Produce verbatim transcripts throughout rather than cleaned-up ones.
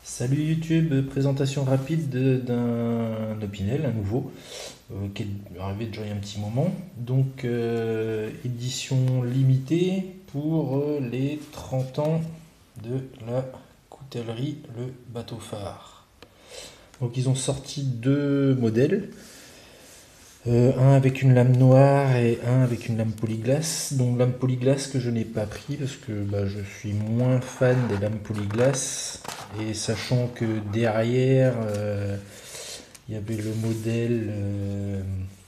Salut YouTube, présentation rapide de- d'un Opinel, un nouveau, euh, qui est arrivé déjà il y a un petit moment. Donc, euh, édition limitée pour euh, les trente ans de la coutellerie Le Bateau Phare. Donc, ils ont sorti deux modèles, euh, un avec une lame noire et un avec une lame polyglace. Donc, lame polyglace que je n'ai pas pris parce que bah, je suis moins fan des lames polyglace. Et sachant que derrière, euh, il y avait le modèle euh,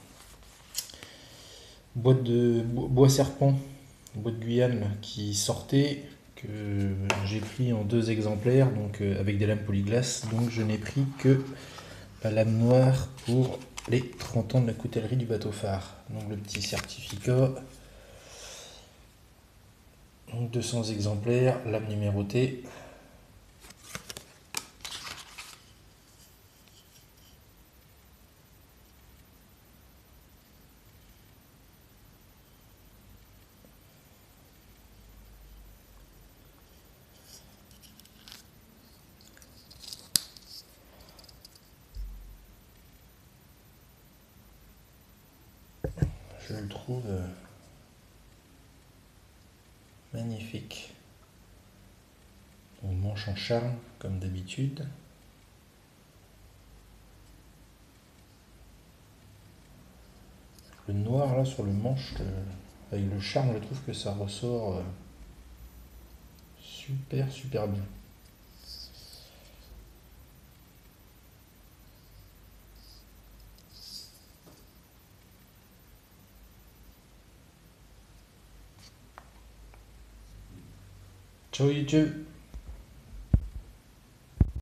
boîte de bois serpent, bois de Guyane qui sortait, que j'ai pris en deux exemplaires, donc euh, avec des lames polyglace. Donc je n'ai pris que la lame noire pour les trente ans de la coutellerie du bateau phare. Donc le petit certificat, donc deux cents exemplaires, lame numérotée. Je le trouve euh, magnifique. On manche en charme comme d'habitude. Le noir là sur le manche, euh, avec le charme, je trouve que ça ressort euh, super super bien. Ciao YouTube!